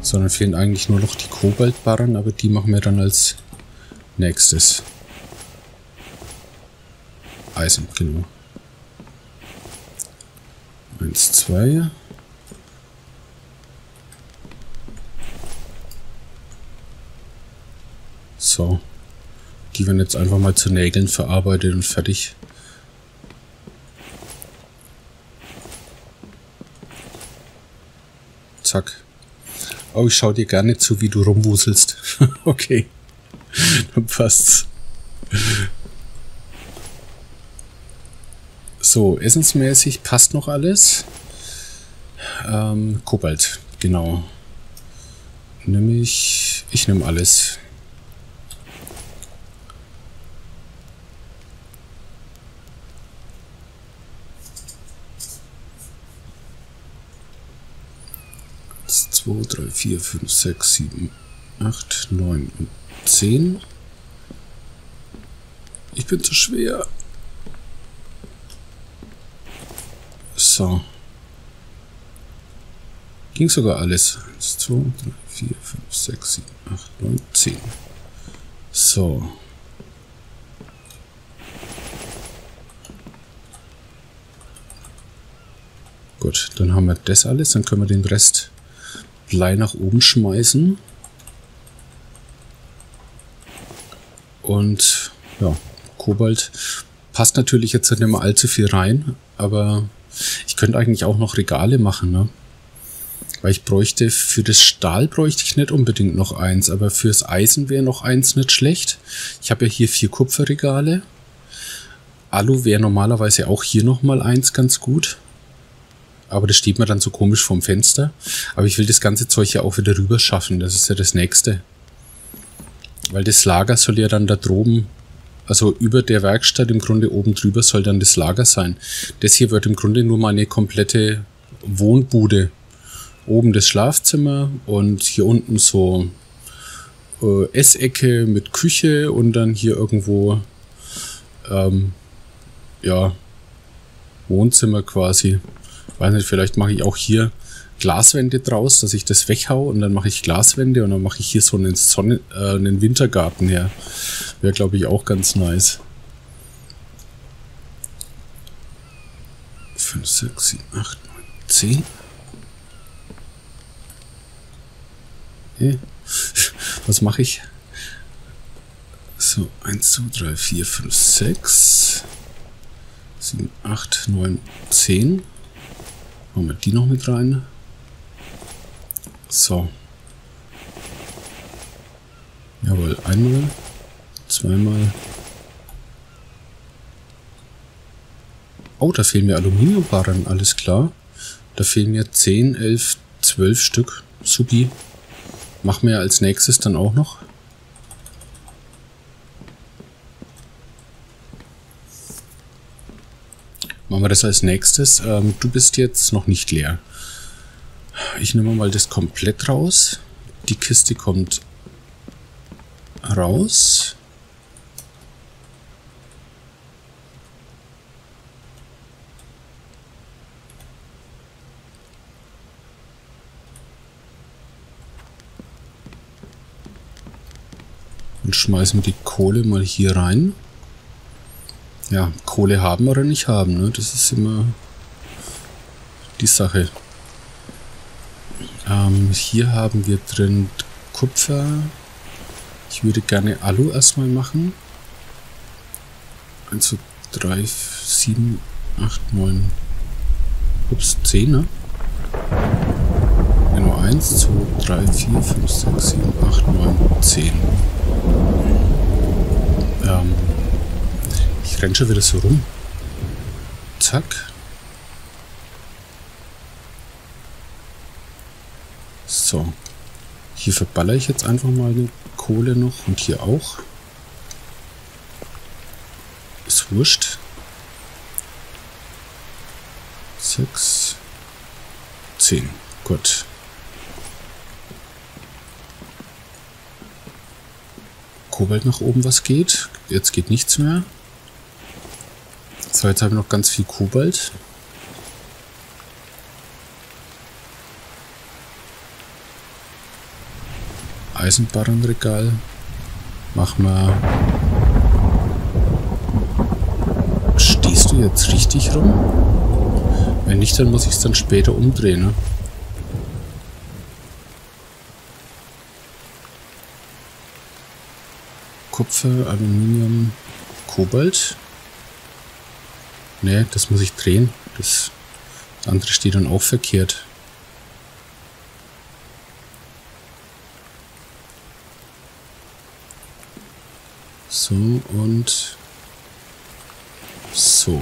Sondern fehlen eigentlich nur noch die Kobaltbarren, aber die machen wir dann als nächstes. Eisen, genau. 1, 2. So. Die werden jetzt einfach mal zu Nägeln verarbeitet und fertig. Zack. Oh, ich schau dir gerne zu, wie du rumwuselst. Okay. Dann passt's. So, essensmäßig passt noch alles. Kobalt, genau. Ich nehme alles. Eins, 2, 3, 4, 5, 6, 7, 8, 9 und 10. Ich bin zu schwer. So. Ging sogar alles. 1, 2, 3, 4, 5, 6, 7, 8, 9, 10. So. Gut, dann haben wir das alles. Dann können wir den Rest Blei nach oben schmeißen. Und ja, Kobalt passt natürlich jetzt nicht mehr allzu viel rein, aber ich könnte eigentlich auch noch Regale machen, ne? Weil ich bräuchte, für das Stahl bräuchte ich nicht unbedingt noch eins, aber fürs Eisen wäre noch eins nicht schlecht. Ich habe ja hier 4 Kupferregale. Alu wäre normalerweise auch hier nochmal eins ganz gut. Aber das steht mir dann so komisch vorm Fenster. Aber ich will das ganze Zeug ja auch wieder rüber schaffen, das ist ja das Nächste. Weil das Lager soll ja dann da droben, also über der Werkstatt im Grunde oben drüber soll dann das Lager sein. Das hier wird im Grunde nur mal eine komplette Wohnbude. Oben das Schlafzimmer und hier unten so Essecke mit Küche und dann hier irgendwo ja, Wohnzimmer quasi. Weiß nicht, vielleicht mache ich auch hier Glaswände draus, dass ich das weghau und dann mache ich Glaswände und dann mache ich hier so einen Wintergarten her. Wäre, glaube ich, auch ganz nice. 5, 6, 7, 8, 9, 10. Okay. Was mache ich? So, 1, 2, 3, 4, 5, 6, 7, 8, 9, 10. Machen wir die noch mit rein. So. Jawohl, einmal, zweimal. Oh, da fehlen mir Aluminiumbarren, alles klar. Da fehlen mir 10, 11, 12 Stück. Supi. Machen wir als nächstes dann auch noch. Machen wir das als nächstes. Du bist jetzt noch nicht leer. Ich nehme mal das komplett raus. Die Kiste kommt raus. Und schmeißen die Kohle mal hier rein. Ja, Kohle haben oder nicht haben, ne? Das ist immer die Sache. Hier haben wir drin Kupfer. Ich würde gerne Alu erstmal machen. 1, 2, 3, 7, 8, 9, ups, 10, ne? Genau, 1, 2, 3, 4, 5, 6, 7, 8, 9, 10. Ich renne schon wieder so rum. Zack. So. Hier verballere ich jetzt einfach mal eine Kohle noch und hier auch. Ist wurscht. 6, 10. Gut. Kobalt nach oben, was geht. Jetzt geht nichts mehr. So, jetzt habe ich noch ganz viel Kobalt. Eisenbarrenregal. Machen wir... Stehst du jetzt richtig rum? Wenn nicht, dann muss ich es dann später umdrehen, ne? Kupfer, Aluminium, Kobalt. Ne, das muss ich drehen. Das andere steht dann auch verkehrt. So und so.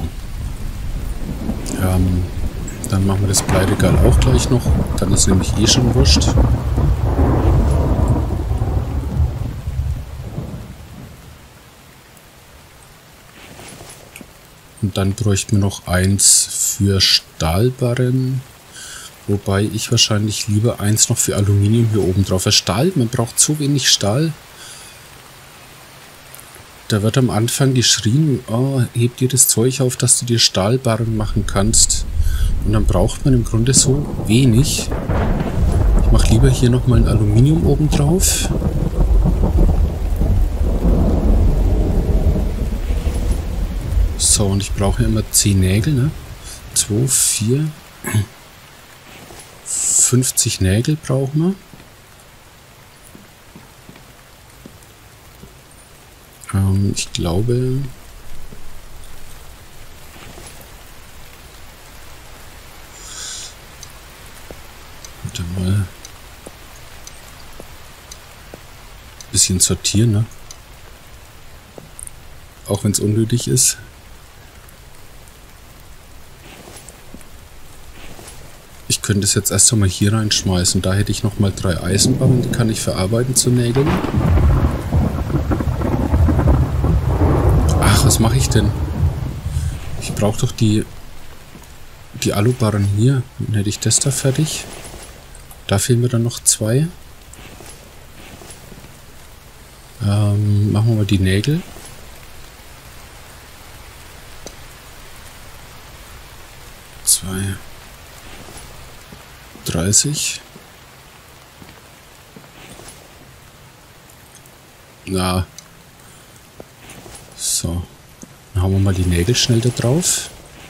Dann machen wir das Bleiregal auch gleich noch. Dann ist nämlich eh schon wurscht. Und dann bräuchten wir noch eins für Stahlbarren. Wobei ich wahrscheinlich lieber eins noch für Aluminium hier oben drauf. Weil Stahl, man braucht so wenig Stahl. Da wird am Anfang geschrien, oh, heb dir das Zeug auf, dass du dir Stahlbarren machen kannst. Und dann braucht man im Grunde so wenig. Ich mache lieber hier nochmal ein Aluminium oben drauf. So, und ich brauche immer 10 Nägel, ne? 2, 4, 50 Nägel brauchen wir. Ich glaube... Warte mal. Ein bisschen sortieren, ne? Auch wenn es unnötig ist. Ich könnte es jetzt erst einmal hier reinschmeißen. Da hätte ich nochmal 3 Eisenbarren, die kann ich verarbeiten zu Nägeln. Ach, was mache ich denn? Ich brauche doch die Alubarren hier. Dann hätte ich das da fertig. Da fehlen mir dann noch 2. Machen wir mal die Nägel. Zwei. 30. Na. So. Dann hauen wir mal die Nägel schnell da drauf.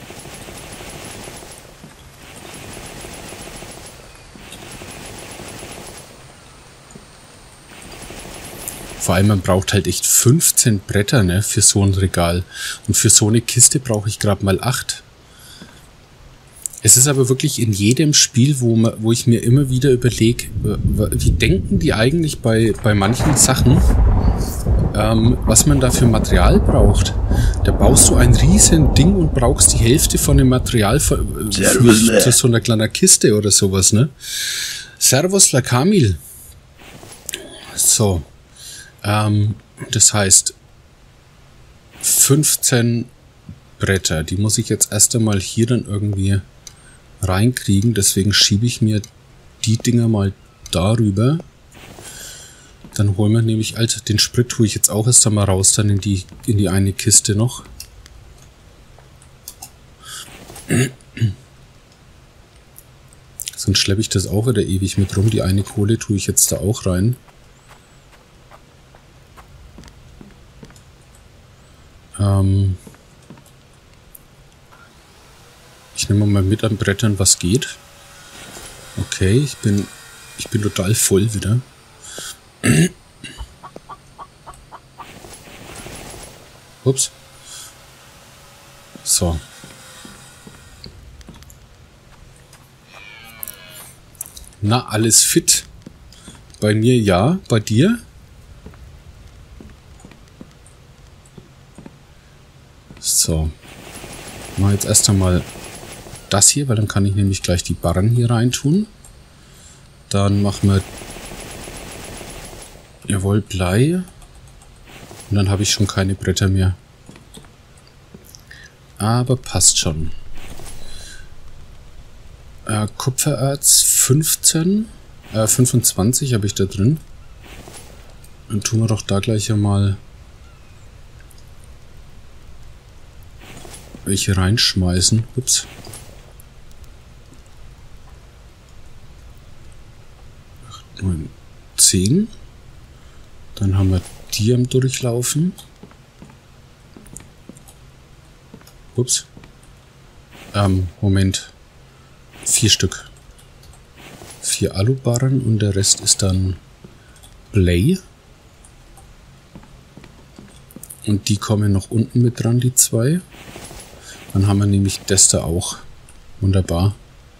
Vor allem, man braucht halt echt 15 Bretter, ne, für so ein Regal. Und für so eine Kiste brauche ich gerade mal 8. Es ist aber wirklich in jedem Spiel, wo ich mir immer wieder überlege, wie denken die eigentlich bei manchen Sachen, was man da für Material braucht. Da baust du ein riesen Ding und brauchst die Hälfte von dem Material für so einer kleinen Kiste oder sowas, ne? Servus, la Kamil. So. Das heißt 15 Bretter. Die muss ich jetzt erst einmal hier dann irgendwie reinkriegen. Deswegen schiebe ich mir die Dinger mal darüber. Dann holen wir nämlich, Alter, den Sprit tue ich jetzt auch erst einmal raus, dann in die eine Kiste noch. Sonst schleppe ich das auch wieder ewig mit rum. Die eine Kohle tue ich jetzt da auch rein. Ich nehme mal mit an Brettern, was geht. Okay, ich bin total voll wieder. Ups. So. Na, alles fit? Bei mir ja, bei dir? So. Mal jetzt erst einmal das hier, weil dann kann ich nämlich gleich die Barren hier rein tun. Dann machen wir, jawohl, Blei. Und dann habe ich schon keine Bretter mehr. Aber passt schon. Kupfererz 25 habe ich da drin. Dann tun wir doch da gleich einmal welche reinschmeißen. Ups. 8, 9, 10. Dann haben wir die am Durchlaufen. Ups. Moment. 4 Stück. 4 Alubarren und der Rest ist dann Blei. Und die kommen noch unten mit dran, die 2. Dann haben wir nämlich das da auch. Wunderbar.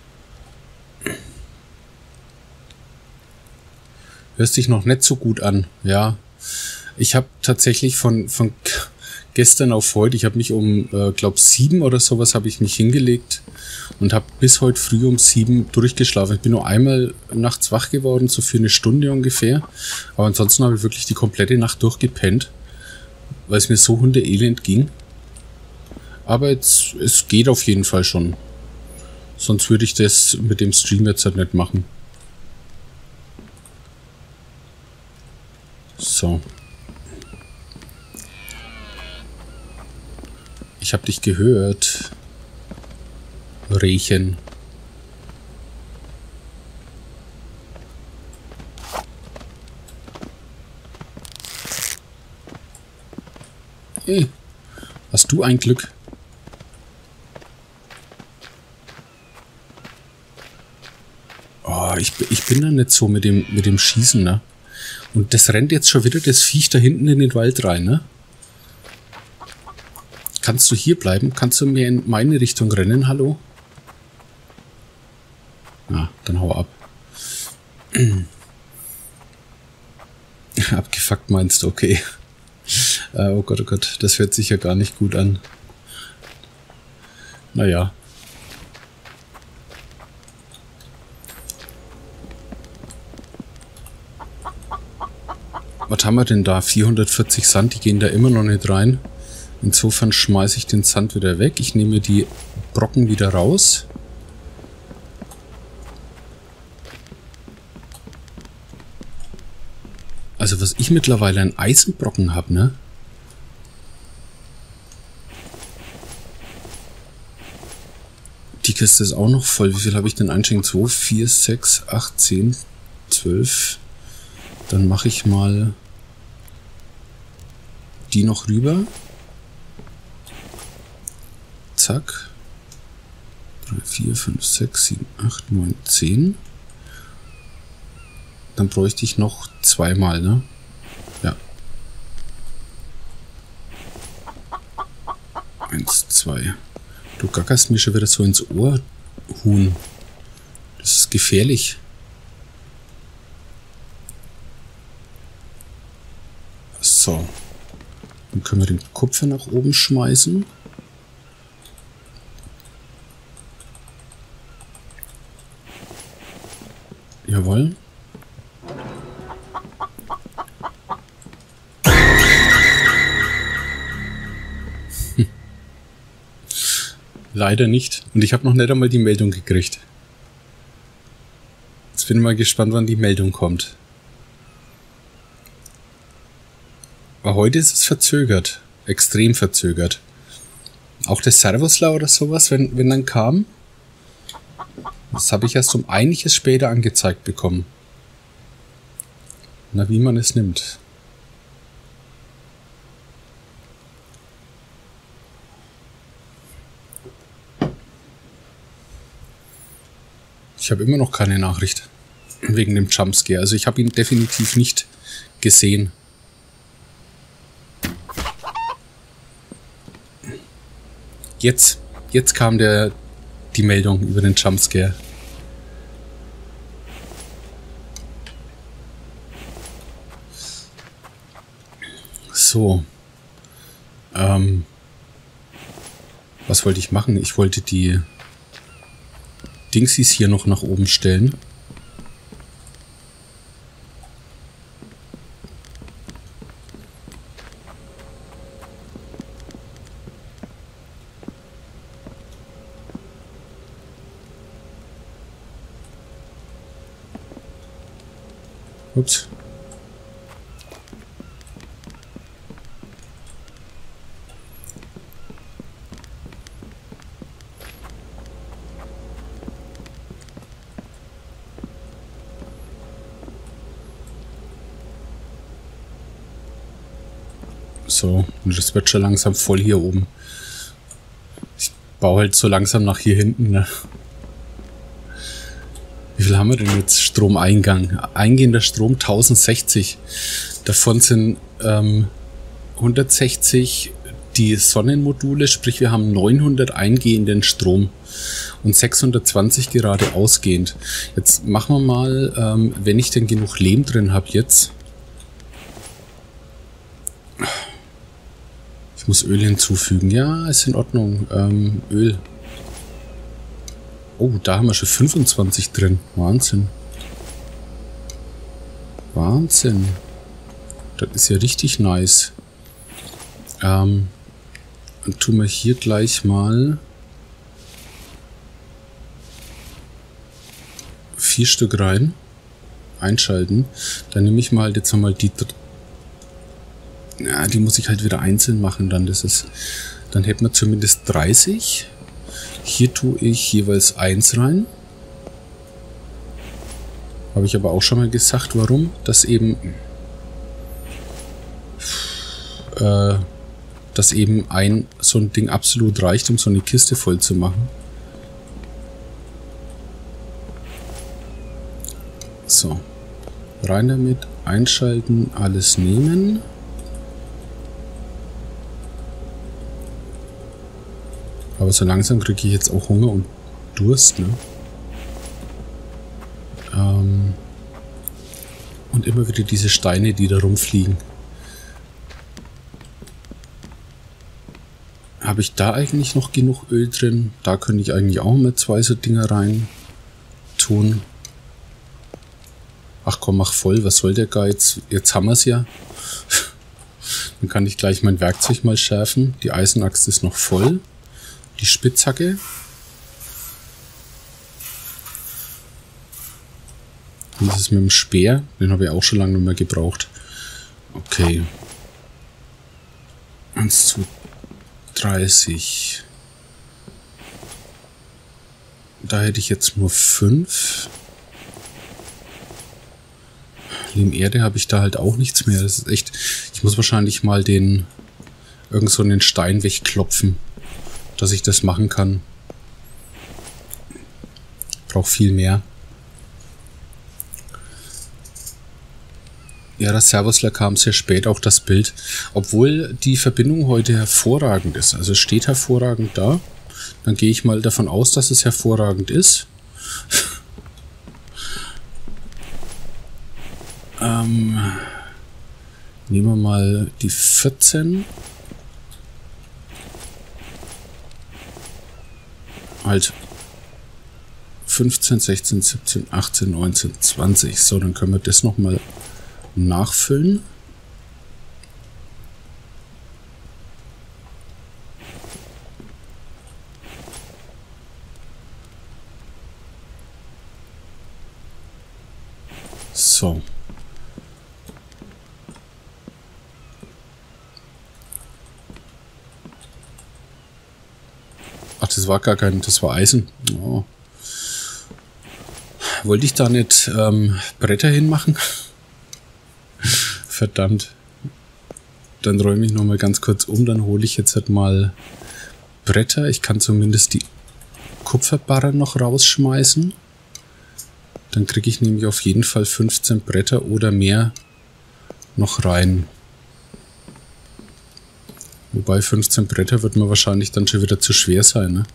Hörst dich noch nicht so gut an. Ja, ich habe tatsächlich von gestern auf heute, ich habe mich um, glaube 7 oder sowas, habe ich mich hingelegt und habe bis heute früh um 7 durchgeschlafen. Ich bin nur einmal nachts wach geworden, so für eine Stunde ungefähr. Aber ansonsten habe ich wirklich die komplette Nacht durchgepennt, weil es mir so hundeelend ging. Aber jetzt, es geht auf jeden Fall schon. Sonst würde ich das mit dem Stream jetzt halt nicht machen. So. Ich habe dich gehört. Rehchen. Hey, hast du ein Glück? Oh, ich bin da nicht so mit dem Schießen, ne? Und das rennt jetzt schon wieder das Viech da hinten in den Wald rein, ne? Kannst du hier bleiben? Kannst du mir in meine Richtung rennen? Hallo? Ah, dann hau ab. Abgefuckt meinst du, okay. Oh Gott, das hört sich ja gar nicht gut an. Naja. Was haben wir denn da? 440 Sand, die gehen da immer noch nicht rein. Insofern schmeiße ich den Sand wieder weg. Ich nehme die Brocken wieder raus. Also was ich mittlerweile an Eisenbrocken habe, ne? Die Kiste ist auch noch voll. Wie viel habe ich denn einschenken? 2, 4, 6, 8, 10, 12. Dann mache ich mal die noch rüber. Zack. 3, 4, 5, 6, 7, 8, 9, 10. Dann bräuchte ich noch 2 mal, ne? Ja. 1, 2. Du gackerst mir schon wieder so ins Ohr, Huhn. Das ist gefährlich. So. Dann können wir den Kupfer nach oben schmeißen. Jawohl. Leider nicht. Und ich habe noch nicht einmal die Meldung gekriegt. Jetzt bin ich mal gespannt, wann die Meldung kommt. Aber heute ist es verzögert. Extrem verzögert. Auch der Servusler oder sowas, wenn dann kam. Das habe ich erst um einiges später angezeigt bekommen. Na, wie man es nimmt. Ich habe immer noch keine Nachricht wegen dem Jumpscare. Also ich habe ihn definitiv nicht gesehen. Jetzt kam die Meldung über den Jumpscare. So. Was wollte ich machen? Ich wollte die Dingsies hier noch nach oben stellen. Ups. So, und das wird schon langsam voll hier oben. Ich baue halt so langsam nach hier hinten, ne? Wie viel haben wir denn jetzt Stromeingang? Eingehender Strom 1060. Davon sind 160 die Sonnenmodule, sprich wir haben 900 eingehenden Strom und 620 gerade ausgehend. Jetzt machen wir mal, wenn ich denn genug Lehm drin habe jetzt. Ich muss Öl hinzufügen. Ja, ist in Ordnung. Öl. Oh, da haben wir schon 25 drin. Wahnsinn. Wahnsinn. Das ist ja richtig nice. Dann tun wir hier gleich mal 4 Stück rein. Einschalten. Dann nehme ich mal jetzt nochmal die... Ja, die muss ich halt wieder einzeln machen. Dann hätten wir zumindest 30. Hier tue ich jeweils 1 rein. Habe ich aber auch schon mal gesagt, warum. Dass eben so ein Ding absolut reicht, um so eine Kiste voll zu machen. So. Rein damit, einschalten, alles nehmen. Aber so langsam kriege ich jetzt auch Hunger und Durst, ne? Und immer wieder diese Steine, die da rumfliegen. Habe ich da eigentlich noch genug Öl drin? Da könnte ich eigentlich auch mit 2 so Dinger rein tun. Ach komm, mach voll. Was soll der Geiz? Jetzt haben wir es ja. Dann kann ich gleich mein Werkzeug mal schärfen. Die Eisenaxt ist noch voll. Die Spitzhacke. Und das ist mit dem Speer. Den habe ich auch schon lange nicht mehr gebraucht. Okay. 1 zu 30. Da hätte ich jetzt nur 5. Lehmerde habe ich da halt auch nichts mehr. Das ist echt... Ich muss wahrscheinlich mal irgend so einen Stein wegklopfen, dass ich das machen kann. Brauche viel mehr. Ja, das Servusler kam sehr spät, auch das Bild. Obwohl die Verbindung heute hervorragend ist. Also es steht hervorragend da. Dann gehe ich mal davon aus, dass es hervorragend ist. Nehmen wir mal die 14. Halt 15, 16, 17, 18, 19, 20. So, dann können wir das nochmal nachfüllen. So. Ach, das war gar kein, das war Eisen. Oh. Wollte ich da nicht Bretter hinmachen? Verdammt. Dann räume ich nochmal ganz kurz um, dann hole ich jetzt halt mal Bretter. Ich kann zumindest die Kupferbarren noch rausschmeißen. Dann kriege ich nämlich auf jeden Fall 15 Bretter oder mehr noch rein. Wobei 15 Bretter wird mir wahrscheinlich dann schon wieder zu schwer sein, ne?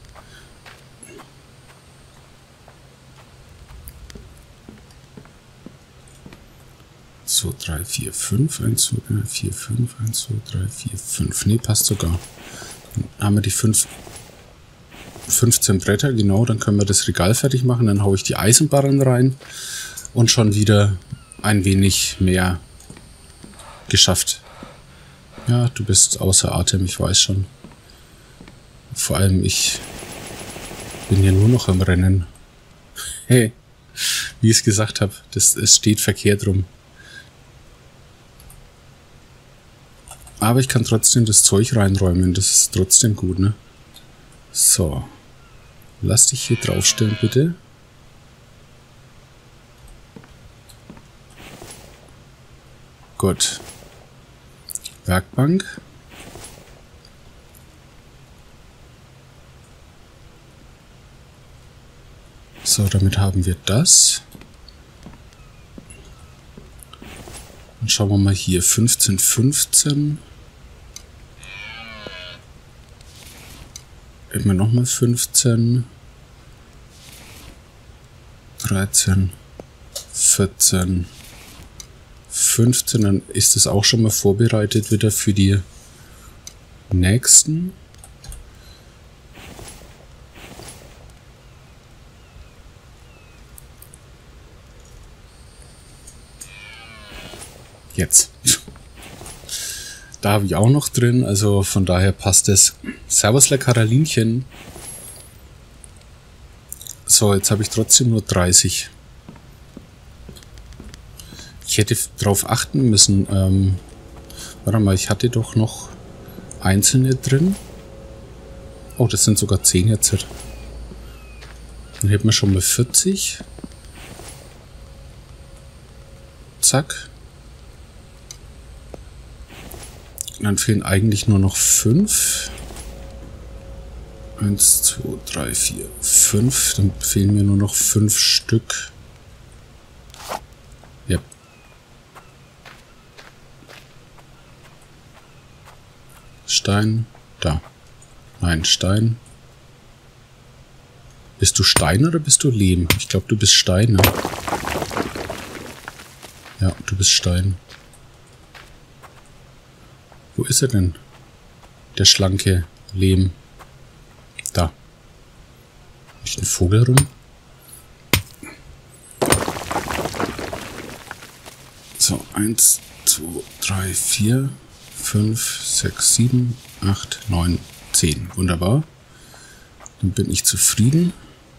So, 3, 4, 5, 1, 2, 3, 4, 5, 1, 2, 3, 4, 5. Ne, passt sogar. Dann haben wir die 15 Bretter, genau, dann können wir das Regal fertig machen. Dann haue ich die Eisenbarren rein und schon wieder ein wenig mehr geschafft. Ja, du bist außer Atem, ich weiß schon. Vor allem, ich bin ja nur noch am Rennen. Hey, wie ich es gesagt habe, es steht verkehrt rum. Aber ich kann trotzdem das Zeug reinräumen, das ist trotzdem gut, ne? So. Lass dich hier draufstellen, bitte. Gut. Werkbank. So, damit haben wir das. Dann schauen wir mal hier. 15, 15. Immer nochmal 15. 13. 14. 15. Dann ist es auch schon mal vorbereitet wieder für die nächsten. Jetzt. Da habe ich auch noch drin, also von daher passt es. Servus, Karolinchen. So, jetzt habe ich trotzdem nur 30. Ich hätte darauf achten müssen. Warte mal, ich hatte doch noch einzelne drin. Oh, das sind sogar 10 jetzt. Dann hätten wir schon mal 40. Zack. Dann fehlen eigentlich nur noch 5. 1, 2, 3, 4, 5. Dann fehlen mir nur noch 5 Stück. Ja. Stein. Da. Nein, Stein. Bist du Stein oder bist du Lehm? Ich glaube, du bist Stein. Ne? Ja, du bist Stein. Wo ist er denn? Der schlanke Lehm. Da. Nicht ein Vogel rum? So, 1, 2, 3, 4, 5, 6, 7, 8, 9, 10. Wunderbar. Dann bin ich zufrieden.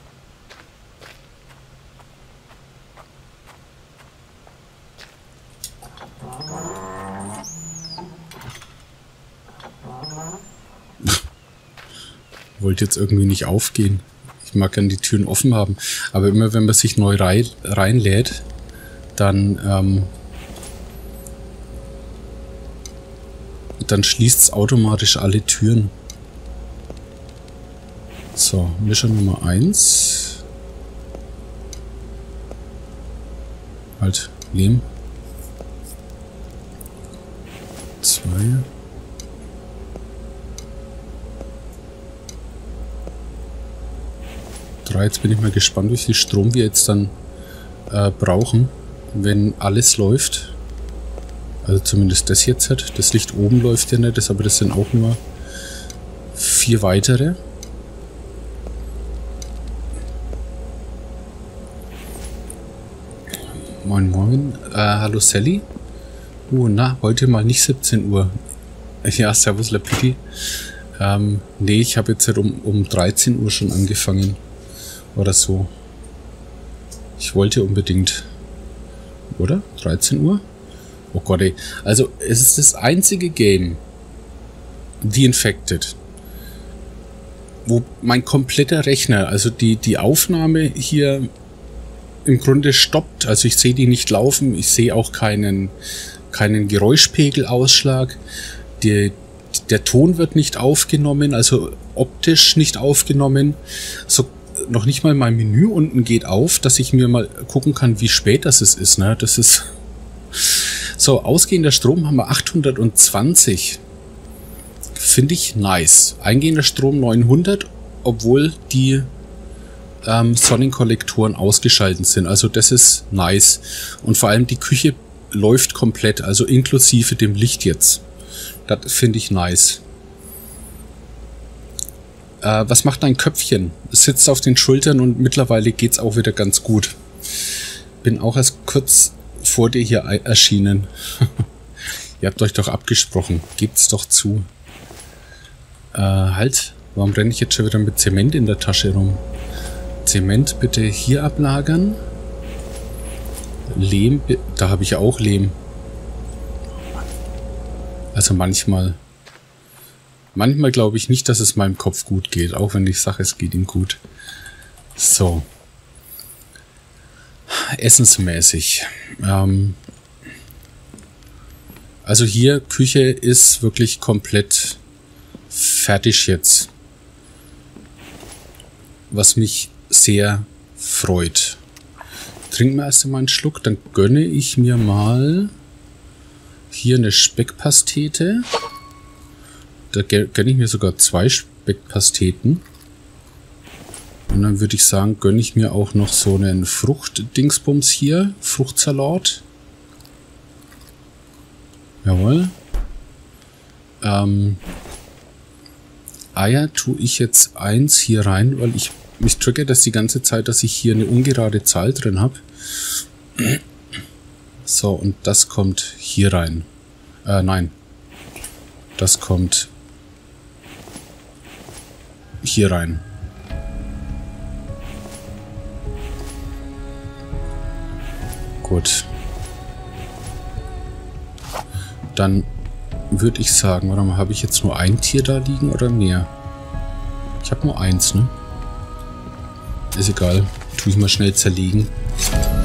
Wollte jetzt irgendwie nicht aufgehen. Ich mag gerne die Türen offen haben. Aber immer wenn man sich neu reinlädt, dann schließt es automatisch alle Türen. So, Mischer Nummer 1. Halt, Lehm. 2. Jetzt bin ich mal gespannt, wie viel Strom wir jetzt dann brauchen, wenn alles läuft. Also zumindest das jetzt hat. Das Licht oben läuft ja nicht, aber das sind auch nur 4 weitere. Moin Moin. Hallo Sally. Na, heute mal nicht 17 Uhr. Ja, servus Lapiti. Nee, ich habe jetzt halt um 13 Uhr schon angefangen. Oder so. Ich wollte unbedingt. Oder? 13 Uhr? Oh Gott, ey. Also, es ist das einzige Game, The Infected, wo mein kompletter Rechner, also die Aufnahme hier im Grunde stoppt. Also, ich sehe die nicht laufen. Ich sehe auch keinen Geräuschpegelausschlag. Der Ton wird nicht aufgenommen, also optisch nicht aufgenommen. So noch nicht mal mein Menü unten geht auf, dass ich mir mal gucken kann, wie spät das ist. Ne? Das ist so, ausgehender Strom haben wir 820. Finde ich nice. Eingehender Strom 900, obwohl die Sonnenkollektoren ausgeschaltet sind. Also das ist nice. Und vor allem die Küche läuft komplett, also inklusive dem Licht jetzt. Das finde ich nice. Was macht dein Köpfchen? Es sitzt auf den Schultern und mittlerweile geht's auch wieder ganz gut. Bin auch erst kurz vor dir hier erschienen. Ihr habt euch doch abgesprochen. Gebt's doch zu. Halt. Warum renne ich jetzt schon wieder mit Zement in der Tasche rum? Zement bitte hier ablagern. Lehm, da habe ich auch Lehm. Also manchmal glaube ich nicht, dass es meinem Kopf gut geht, auch wenn ich sage, es geht ihm gut. So. Also hier, Küche ist wirklich komplett fertig jetzt. Was mich sehr freut. Trinken wir erst einmal einen Schluck, dann gönne ich mir mal hier eine Speckpastete. Da gönne ich mir sogar 2 Speckpasteten. Und dann würde ich sagen, gönne ich mir auch noch so einen Fruchtdingsbums hier. Fruchtsalat. Jawohl. Eier tue ich jetzt 1 hier rein, weil mich triggert das die ganze Zeit, dass ich hier eine ungerade Zahl drin habe. So, und das kommt hier rein. Nein. Das kommt hier rein. Gut. Dann würde ich sagen, warte mal, habe ich jetzt nur ein Tier da liegen oder mehr? Ich habe nur 1, ne? Ist egal. Tue ich mal schnell zerlegen.